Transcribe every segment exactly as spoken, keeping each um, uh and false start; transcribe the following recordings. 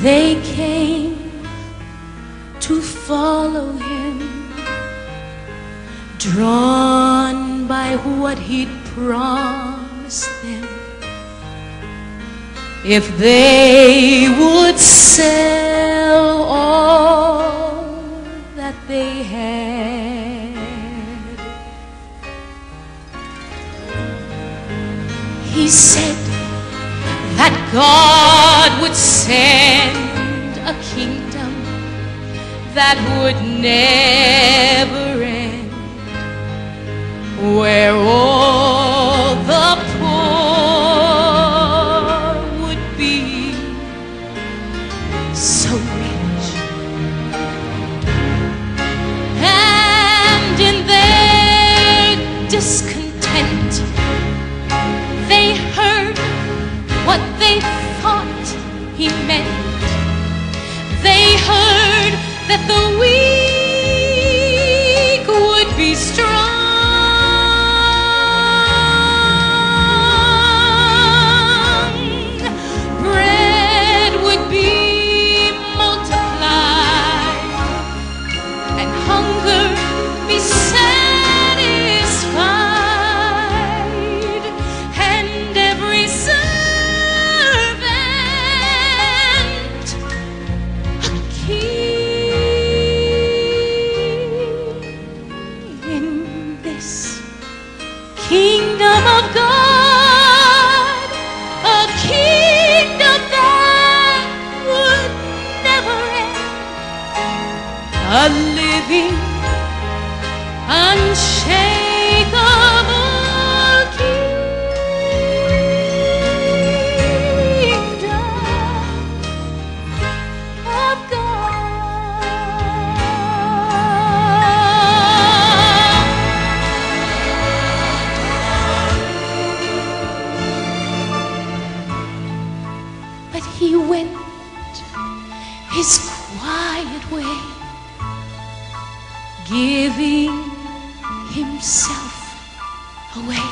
They came to follow him, drawn by what he'd promised them. If they would sell all that they had, he said that God would send a kingdom that would never end, where all the poor would be so rich, and in their discontent they heard what they thought he meant. They heard that the weak would be strong, bread would be multiplied, and hunger be satisfied, and every servant a king in this kingdom of God, a kingdom that would never end, a living, unshakable kingdom of God. But he went his quiet way, giving himself away,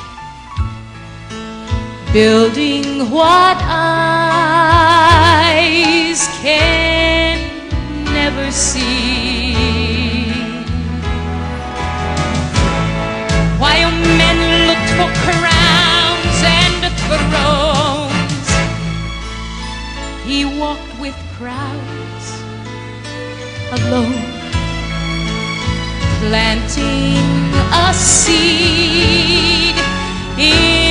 building what eyes can never see, while men looked for crowns and thrones. He walked with crowds alone, planting a seed in